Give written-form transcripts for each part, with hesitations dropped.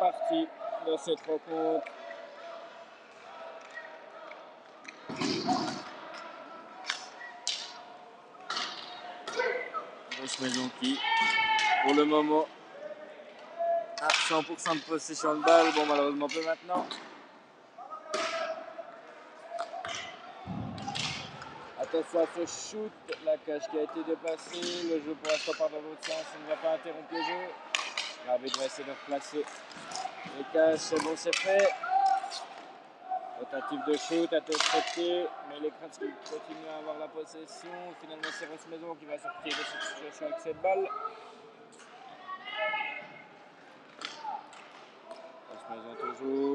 partie dans cette rencontre. Rosemaison qui, pour le moment, a 100% de possession de balle. Bon, malheureusement, peu maintenant. Attention à ce shoot, la cage qui a été dépassée. Le jeu pour l'instant part dans l'autre sens. On ne va pas interrompre le jeu. L'arbitre va essayer de replacer les cages. C'est bon, c'est fait. Tentative de shoot, intercepté, mais les Crabs qui continuent à avoir la possession. Finalement, c'est Rosemaison qui va sortir de cette situation avec cette balle. Rosemaison toujours.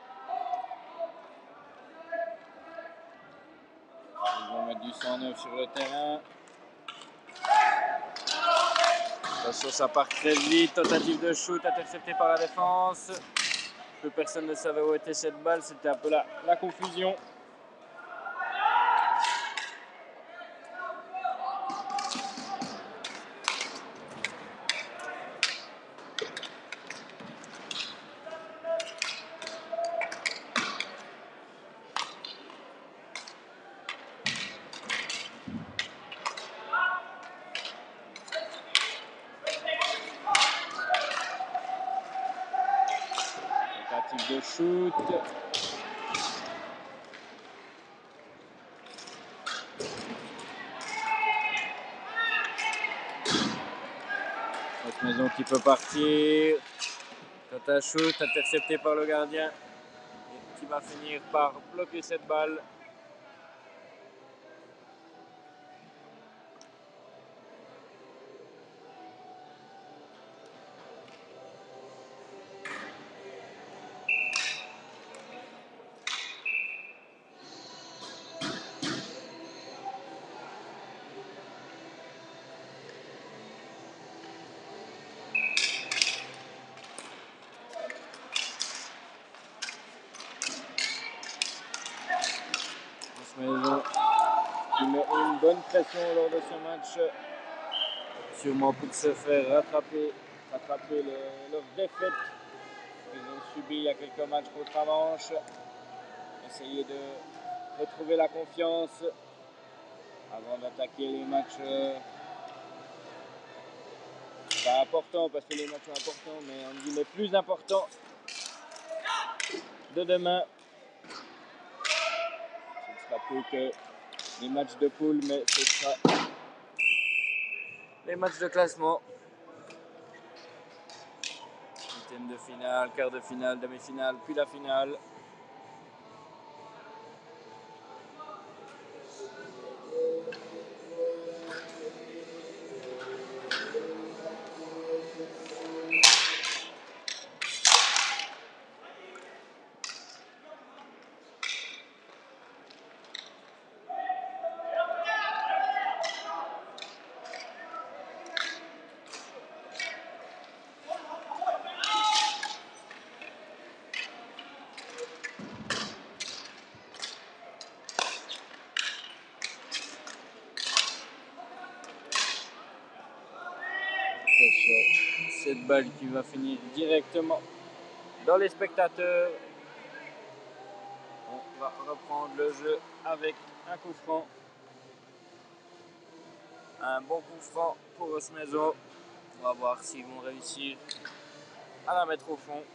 Ils vont mettre du 109 sur le terrain. Attention, ça part très vite. Tentative de shoot interceptée par la défense. Plus personne ne savait où était cette balle. C'était un peu la confusion. De shoot. Rosemaison qui peut partir. Tata shoot, intercepté par le gardien. Et qui va finir par bloquer cette balle. Rosemaison qui met une bonne pression lors de ce match, sûrement pour se faire rattraper leur défaite qu'ils ont subi il y a quelques matchs contre Avanche. Essayer de retrouver la confiance avant d'attaquer les matchs pas importants, parce que les matchs sont importants, mais on dit les plus importants de demain. Ce ne sera plus que les matchs de poule, mais ce sera les matchs de classement. Huitième de finale, quart de finale, demi-finale, puis la finale. Cette balle qui va finir directement dans les spectateurs. On va reprendre le jeu avec un coup franc. Un bon coup franc pour Rosemaison. On va voir s'ils vont réussir à la mettre au fond.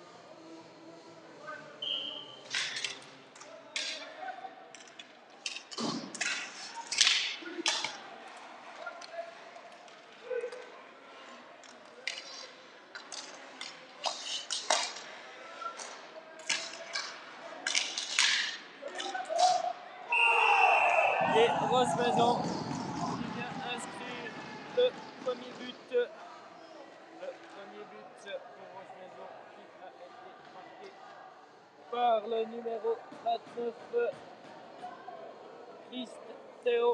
Et Rosemaison qui vient inscrire le premier but. Le premier but pour Rosemaison qui a été marqué par le numéro 29, Christ Théo.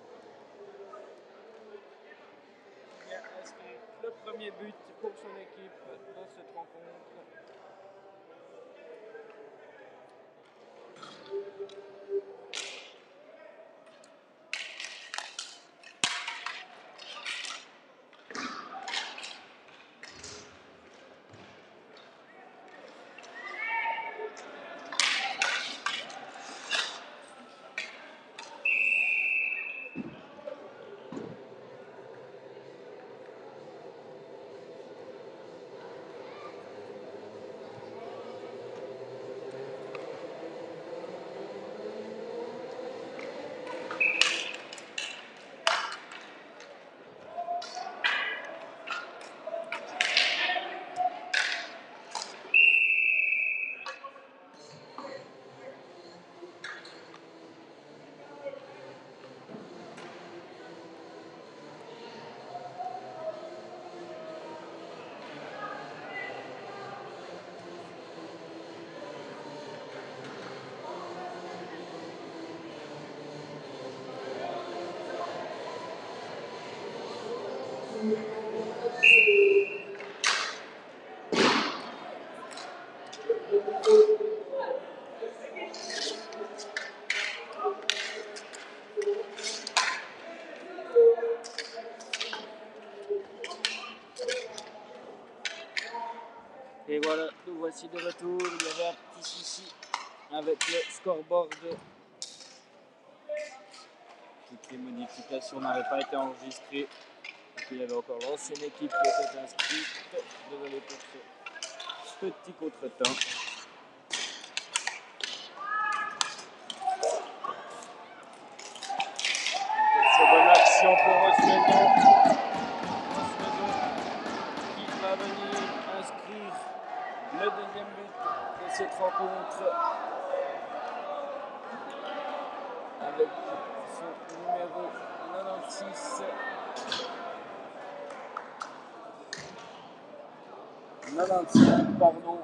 Qui vient inscrire le premier but pour son équipe dans cette rencontre. Et voilà, nous voici de retour. Il y avait un petit souci avec le scoreboard. Toutes les modifications n'avaient pas été enregistrées. Et il y avait encore l'ancienne équipe qui était inscrite. Désolé pour ce petit contretemps. C'est bonne action pour Osmedo. Osmedo qui va venir inscrire le deuxième but de cette rencontre avec son numéro 95 pardon,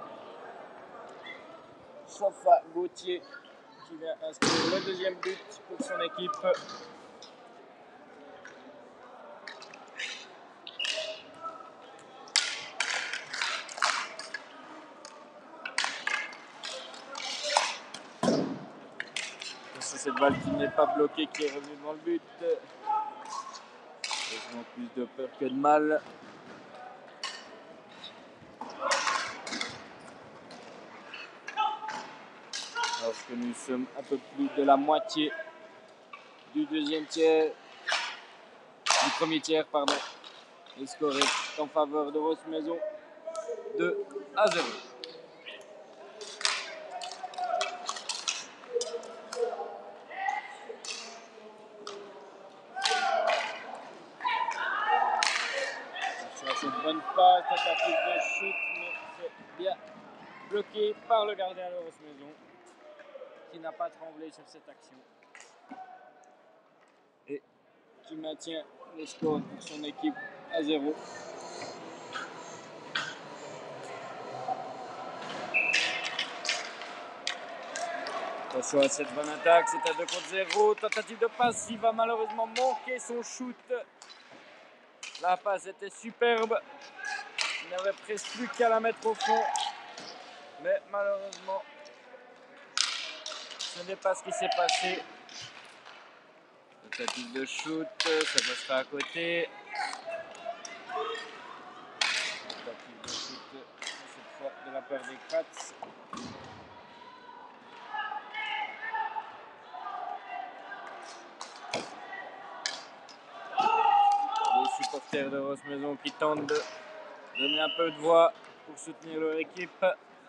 Sofa Gauthier qui vient inscrire le deuxième but pour son équipe. C'est cette balle qui n'est pas bloquée qui est revenue dans le but. Heureusement plus de peur que de mal. Alors que nous sommes un peu plus de la moitié du deuxième tiers, du premier tiers, pardon. Le score est en faveur de Rosmezo, 2-0. C'est une bonne passe, tentative de shoot, mais c'est bien bloqué par le gardien de Rosmezo, qui n'a pas tremblé sur cette action. Et qui maintient le score pour son équipe à 0. Attention à cette bonne attaque, c'est à 2 contre 0. Tentative de passe, il va malheureusement manquer son shoot. La passe était superbe. Il n'avait presque plus qu'à la mettre au fond. Mais malheureusement, ce n'est pas ce qui s'est passé. Tentative de shoot, ça passera à côté. Tentative de shoot, cette fois de la part des Kratz. Les supporters de Rosmezo qui tentent de donner un peu de voix pour soutenir leur équipe.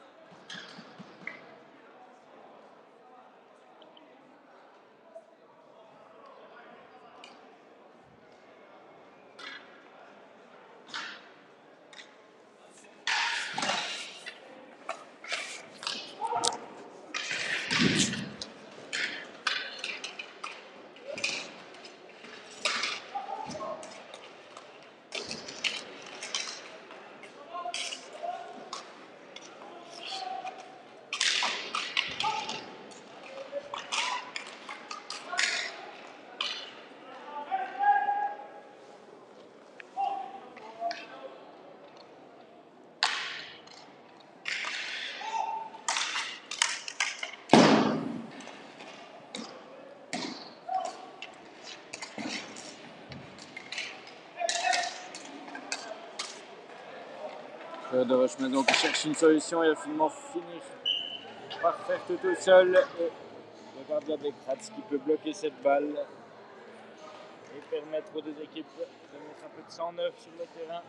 De Rosmezo qui cherche une solution et va finalement finir par faire tout seul. Et le gardien des Kratz qui peut bloquer cette balle et permettre aux deux équipes de mettre un peu de 109 sur le terrain.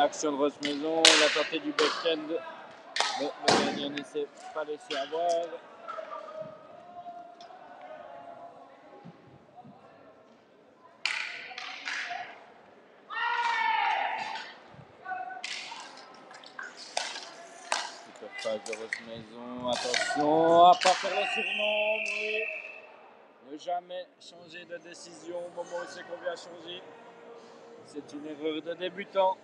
action de Rossemaison, la tentée du back-end, mais le gardien ne s'est pas laissé avoir. Passe de Rossemaison, attention à ne pas faire le surnombre, oui. Ne jamais changer de décision au moment où c'est qu'on vient changer. C'est une erreur de débutant.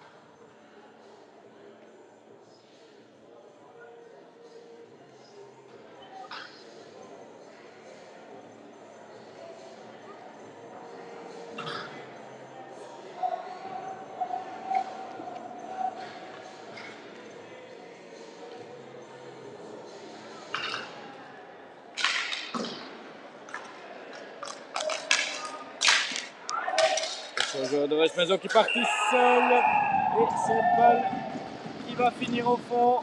Le joueur de Rossemaison qui part tout seul et cette balle qui va finir au fond.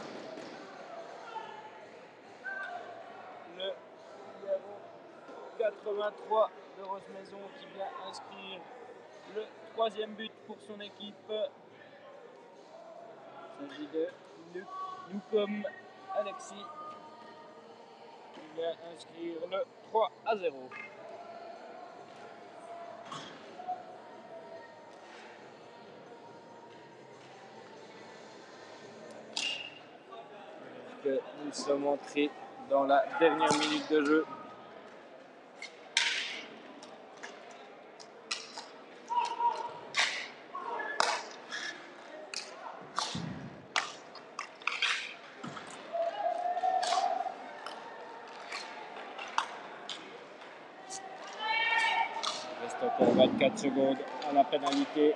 Le numéro 83 de Rossemaison qui vient inscrire le 3e but pour son équipe. Il s'agit de Newcombe Alexis qui vient inscrire le 3-0. Que nous sommes entrés dans la dernière minute de jeu. Il reste encore 24 secondes à la pénalité.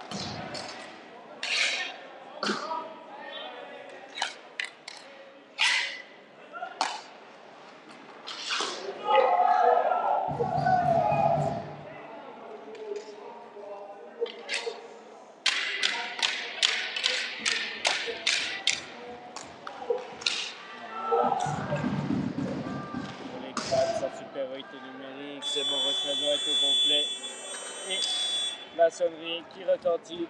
Sa supériorité numérique, c'est bon, Rossemaison est au complet et la sonnerie qui retentit.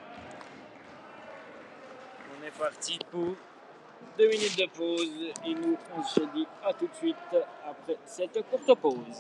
On est parti pour 2 minutes de pause et nous on se dit à tout de suite après cette courte pause.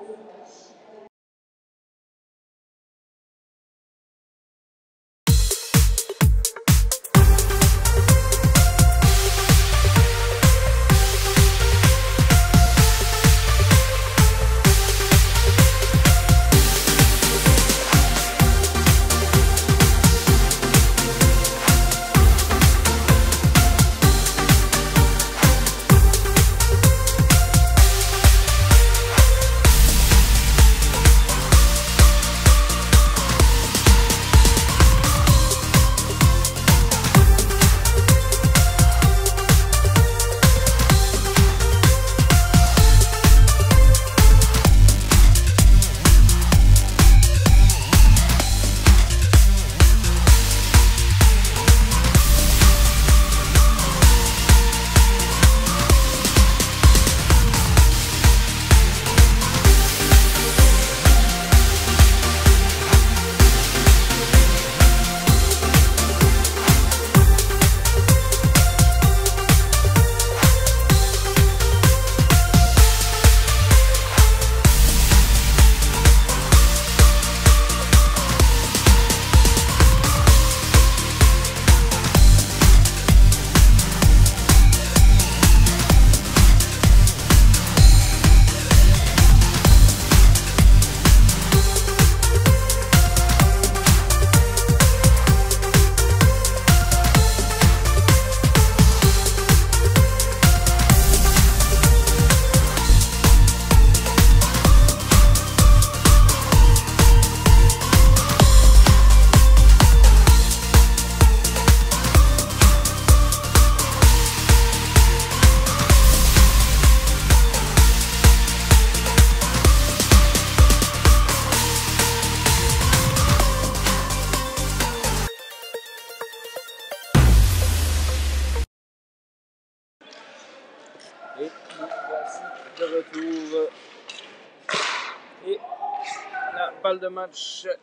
Et nous voici de retour. Et la balle de match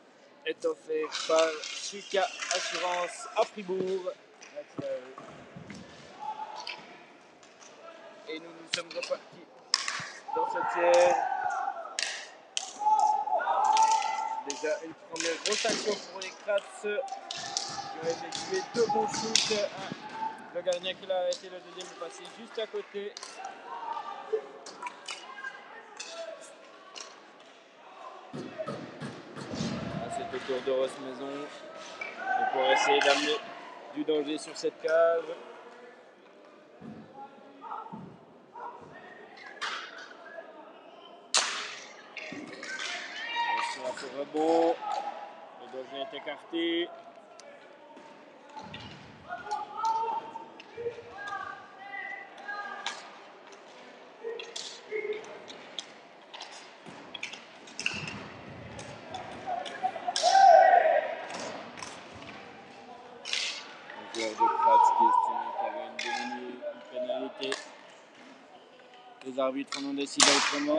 est offert par Suka Assurance à Fribourg. Et nous sommes repartis dans ce tiers. Déjà une première rotation pour les Kratz qui ont effectué 2 bons shoots. Le gardien qui l'a arrêté, le deuxième est passé juste à côté. C'est au tour de Ross Maison pour essayer d'amener du danger sur cette cage. Sur un rebond, le danger est écarté. Le joueur de Kratz qui estimait qu'il y avait une pénalité. Les arbitres en ont décidé autrement.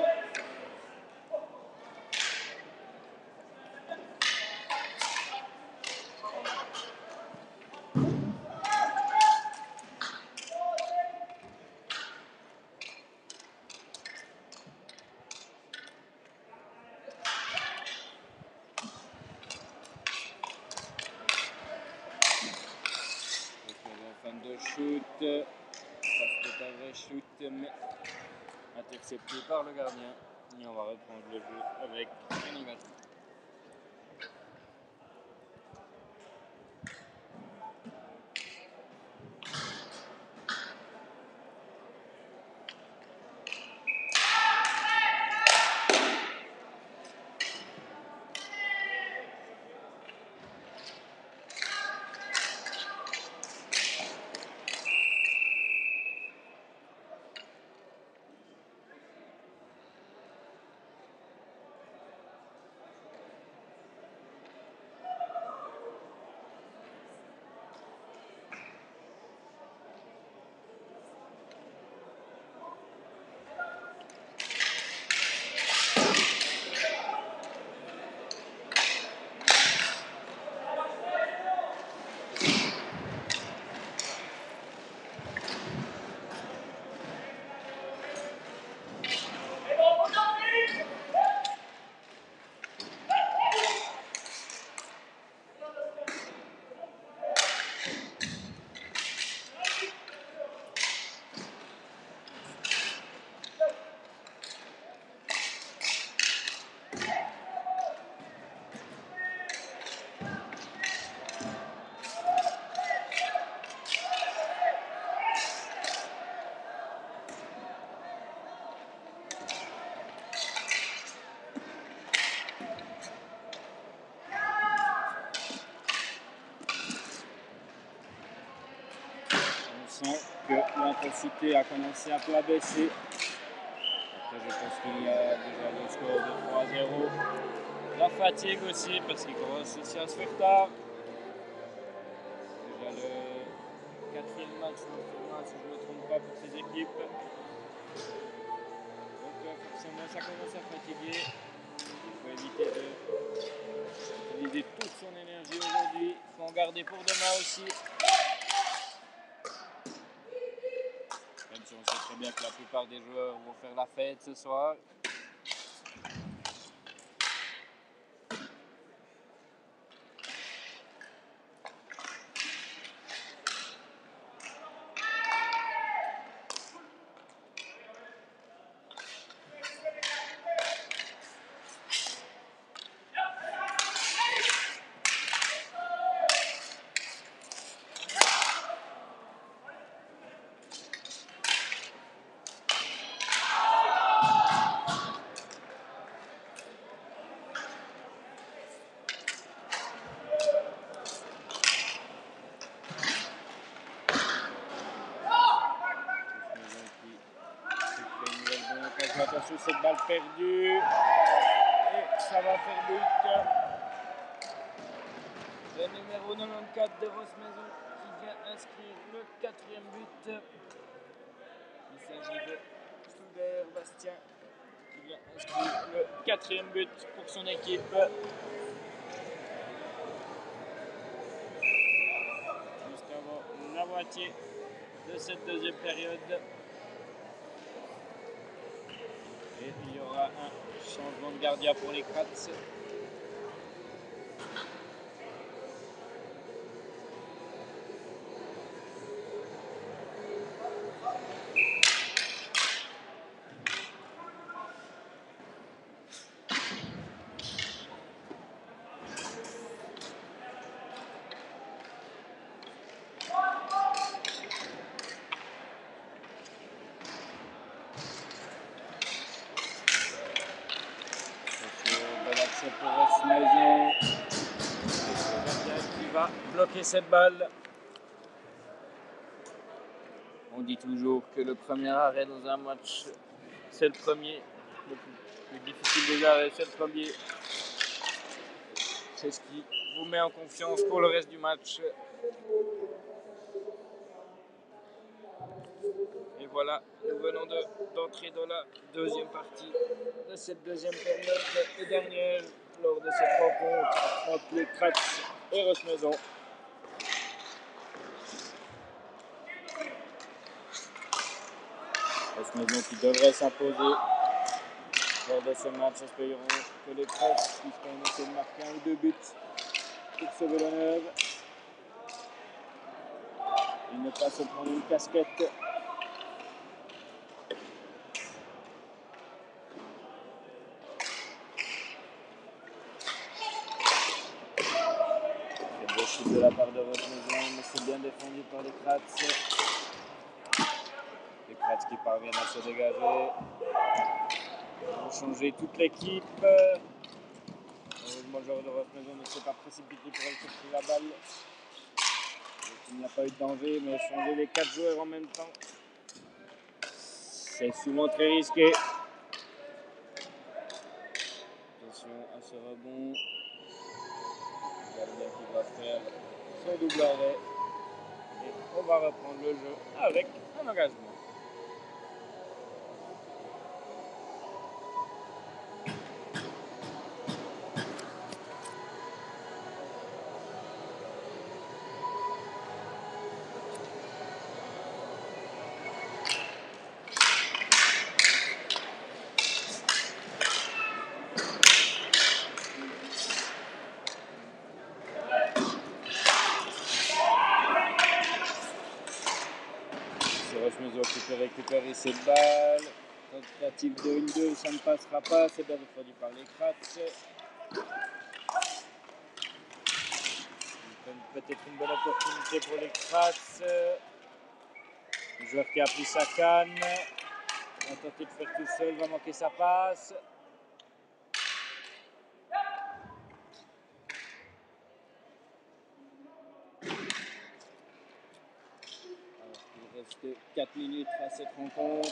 Fin de shoot, ça c'était un vrai shoot mais intercepté par le gardien. Et on va reprendre le jeu avec l'animation. Que l'intensité a commencé un peu à baisser. Après, je pense qu'il y a déjà le score de 3-0. La fatigue aussi, parce qu'il commence aussi à se faire tard. Déjà le 4e match dans le tournoi, si je ne me trompe pas, pour ces équipes. Donc forcément, ça commence à fatiguer. Il faut éviter d'utiliser toute son énergie aujourd'hui. Il faut en garder pour demain aussi. Même si on sait très bien que la plupart des joueurs vont faire la fête ce soir. Attention, cette balle perdue. Et ça va faire but. Le numéro 94 de Ross Maison qui vient inscrire le 4e but. Il s'agit de Studer Bastien qui vient inscrire le 4e but pour son équipe. moitié de cette deuxième période. Et il y aura un changement de gardien pour les Krats. Pour Rosmaison qui va bloquer cette balle. On dit toujours que le premier arrêt dans un match, c'est le premier. Le plus difficile des arrêts, c'est le premier. C'est ce qui vous met en confiance pour le reste du match. Et voilà, nous venons d'entrer dans la deuxième partie de cette deuxième période et dernière lors de cette rencontre entre les Krats et Rosmaison. Rosmaison qui devrait s'imposer lors de ce match. Espérons que les Krats puissent quand même essayer de marquer 1 ou 2 buts pour sauver l'honneur. Et ne pas se prendre une casquette. De la part de Rosmaison, mais c'est bien défendu par les Krats. Les Krats qui parviennent à se dégager. Ils vont changer toute l'équipe. Heureusement, le joueur de Rosmaison ne s'est pas précipité pour aller chercher la balle. Donc, il n'y a pas eu de danger, mais changer les 4 joueurs en même temps, c'est souvent très risqué. Attention à ce rebond. Le gardien qui va faire son double arrêt. Et on va reprendre le jeu avec un engagement. Rosmaison qui peut récupérer cette balle. Tentative de 1-2, ça ne passera pas. C'est bien défendu par les Krats. Peut-être une bonne opportunité pour les Krats. Le joueur qui a pris sa canne va tenter de faire tout seul, va manquer sa passe. Il reste 4 minutes à cette rencontre.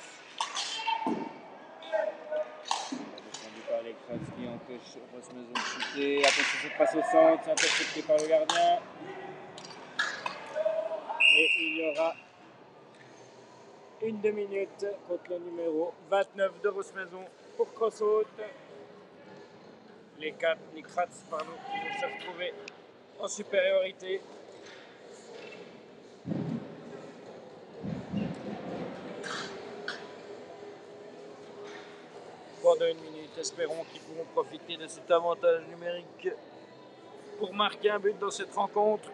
Défendu par les Krats qui empêchent Rosmaison de shooter. Attention, cette passe au centre, c'est intercepté par le gardien. Et il y aura une demi-minute contre le numéro 29 de Rosmaison pour cross-out. Les Krats qui vont se retrouver en supériorité. Pendant une minute, espérons qu'ils pourront profiter de cet avantage numérique pour marquer un but dans cette rencontre.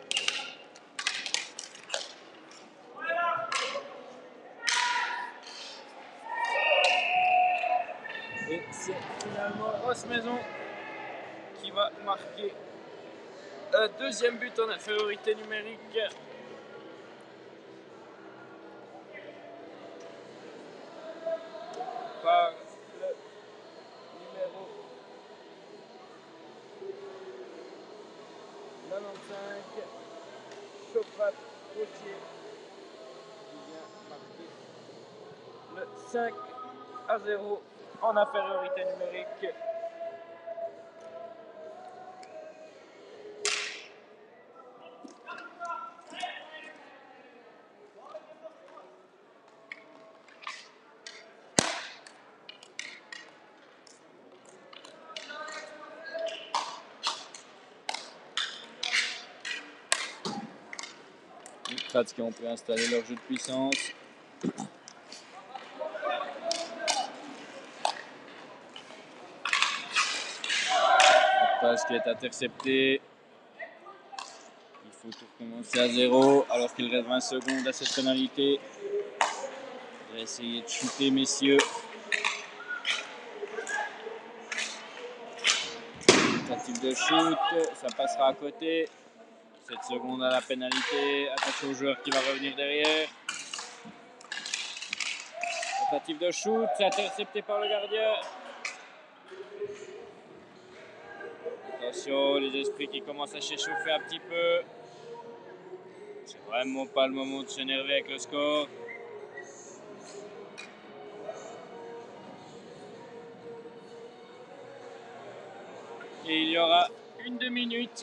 Et c'est finalement Rosmaison qui va marquer un deuxième but en infériorité numérique. Par le numéro 95, Choprat Potier, qui vient marquer le 5-0 en infériorité numérique. Kratz qui ont pu installer leur jeu de puissance. Une passe qui est interceptée. Il faut tout recommencer à 0 alors qu'il reste 20 secondes à cette pénalité. On va essayer de shooter, messieurs. Tentative de shoot, ça passera à côté. 7 secondes à la pénalité. Attention au joueur qui va revenir derrière. Tentative de shoot, c'est intercepté par le gardien. Attention, les esprits qui commencent à s'échauffer un petit peu. C'est vraiment pas le moment de s'énerver avec le score. Et il y aura une 2 minutes.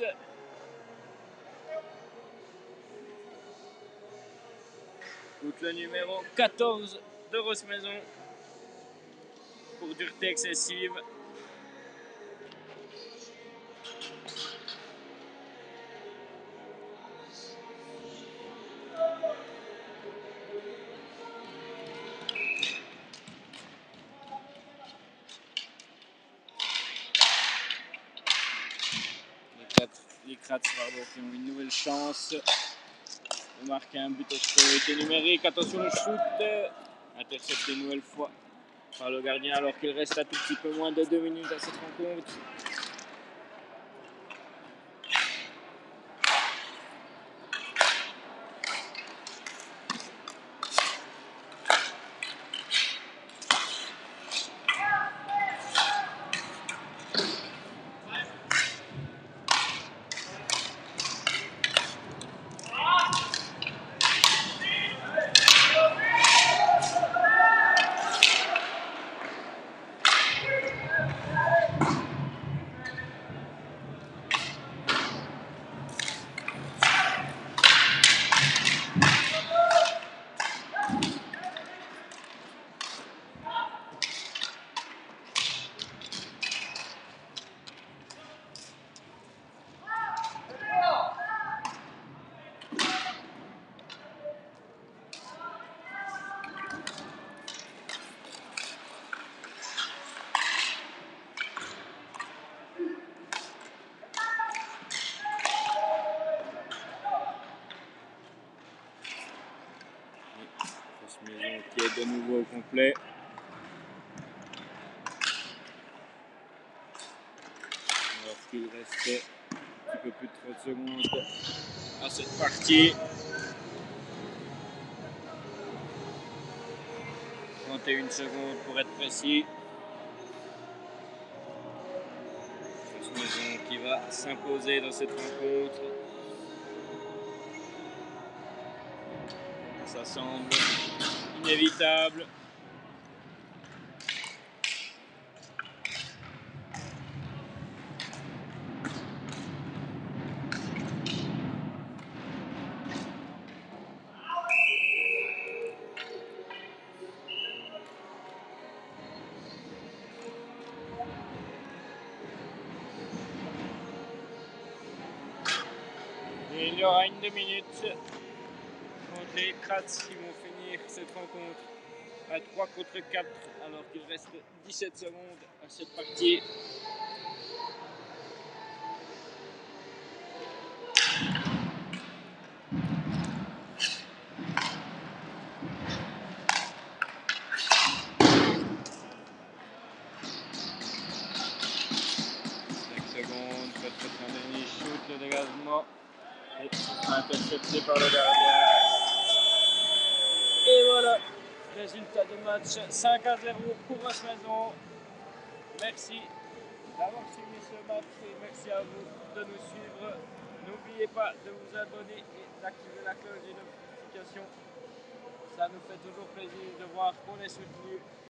Contre le numéro 14 de Rossemaison pour dureté excessive. Les Kratz qui ont une nouvelle chance de marquer un but au priorité numérique. Attention le shoot, intercepté une nouvelle fois par le gardien alors qu'il reste un tout petit peu moins de 2 minutes à cette rencontre. Rossemaison qui est de nouveau au complet. Alors qu'il restait un petit peu plus de 30 secondes à cette partie. 31 secondes pour être précis. Rossemaison qui va s'imposer dans cette rencontre. Ça semble inévitable. Et il y aura une 2 minutes contre les Kratz qui vont finir cette rencontre à 3 contre 4 alors qu'il reste 17 secondes à cette partie. Secondes, peut-être un dernier shoot, le dégagement est intercepté par le gardien. Et voilà, résultat du match 5-0 pour Rossemaison. Merci d'avoir suivi ce match et merci à vous de nous suivre. N'oubliez pas de vous abonner et d'activer la cloche des notifications. Ça nous fait toujours plaisir de voir qu'on est soutenu.